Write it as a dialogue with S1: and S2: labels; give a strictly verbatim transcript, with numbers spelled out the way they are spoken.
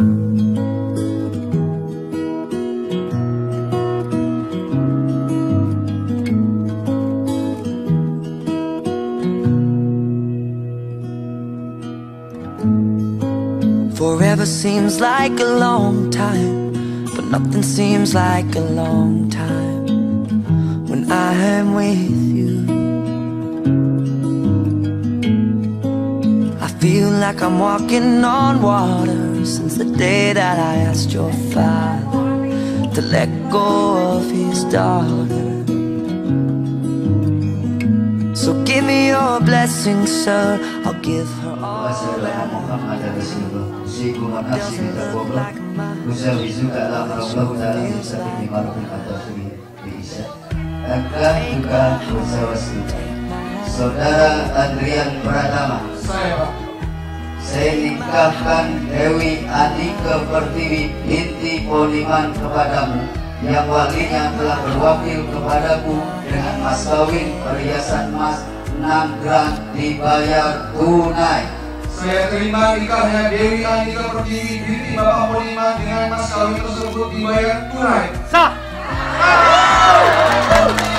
S1: Forever seems like a long time, but nothing seems like a long time when I am with you. I feel like I'm walking on water since the day that I asked your father to let go of his daughter. So give me your blessing, sir, I'll give her all that
S2: Saudara Adrian Pratama, saya nikahkan Dewi Andika Pertiwi binti Poniman kepadamu, yang walinya telah berwakil kepadaku dengan mas kawin perhiasan emas enam gram dibayar tunai.
S3: Saya terima nikahnya Dewi Andika Pertiwi binti Bapak Poniman dengan mas kawin tersebut dibayar tunai. Sah.